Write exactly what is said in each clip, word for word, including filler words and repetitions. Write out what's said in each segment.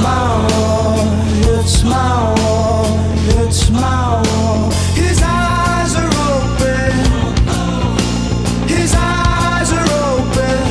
my war, it's my war, it's my war. His eyes are open, his eyes are open.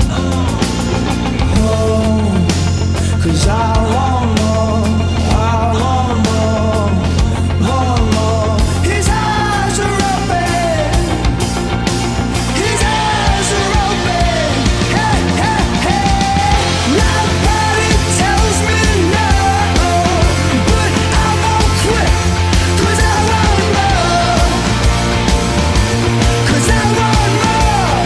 Oh, 'cause I want more, I want more, more, more. His eyes are open, his eyes are open. Hey, hey, hey. My body tells me no, but I won't quit, 'cause I want more, 'cause I want more.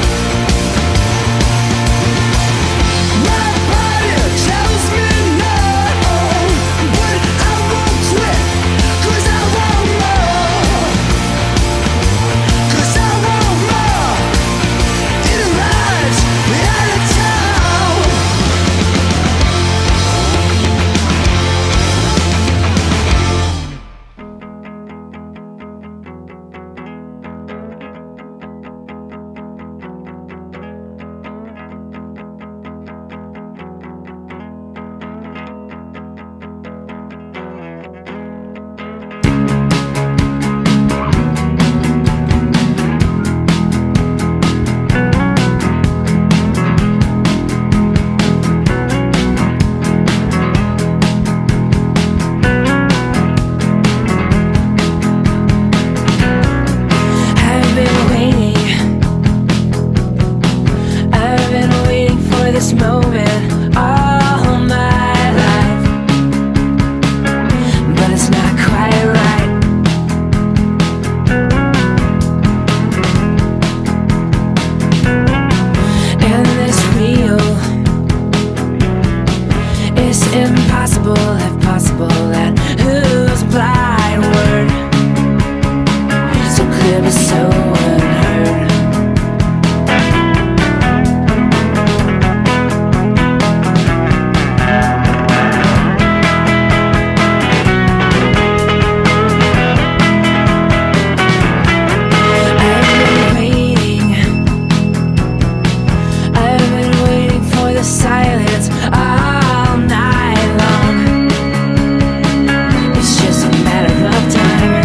My body tells me no, but I won't quit, 'cause I want more, 'cause I want more. It arrives out of town. I've been waiting, I've been waiting for this moment all my life, but it's not quite right. And this real is impossible, if possible, and whose blind word so clear but so unheard. I've been waiting, I've been waiting for the silence all night long. It's just a matter of time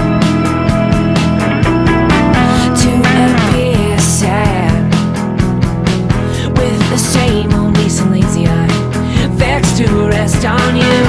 to appear sad with the same old decent lazy eye, vexed to rest on you.